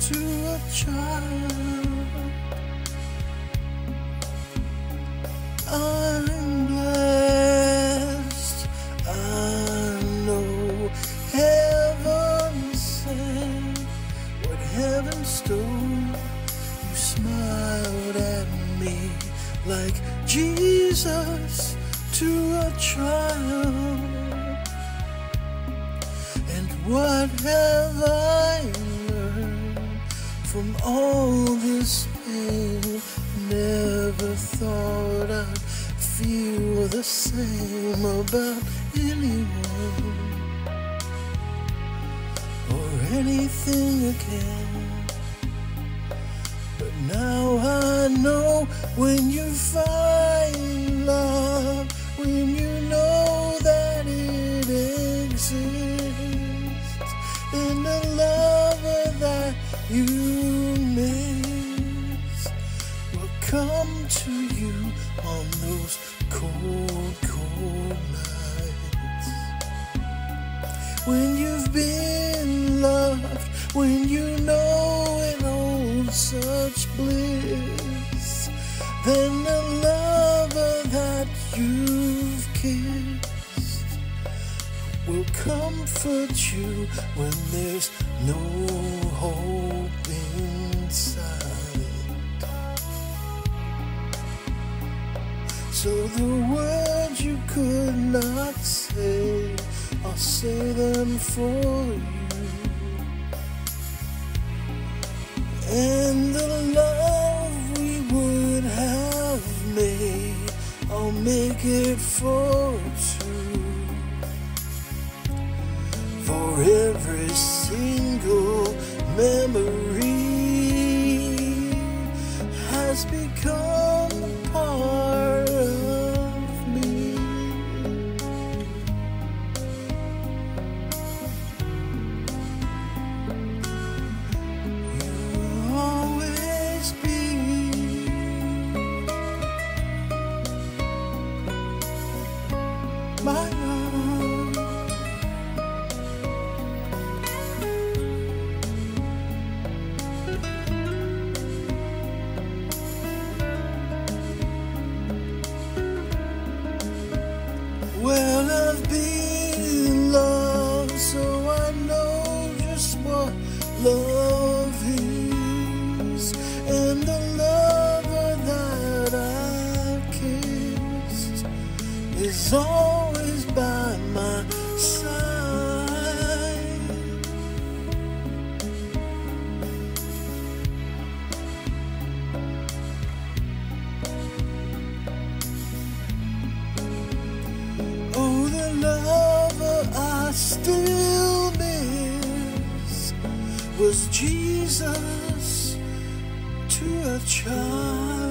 to a child. I'm blessed, I know heaven sent what heaven stole. You smiled at me like Jesus to a child. And what have I learned from all this pain? Never thought I'd feel the same about anyone or anything again. But now I know when you find love, when you know that it exists, then the lover that you miss will come to you on those cold, cold nights. When you've been loved, when you know it holds such bliss, then the lover that you've kissed will comfort you when there's no hope inside. So the words you could not say, I'll say them for you. And the love we would have made, I'll make it for two. For every single memory has become part of me. You'll always be my love. Well, I've been in love, so I know just what love is. And the lover that I've kissed is always by my side. Oh, the lover I still miss was Jesus to a child.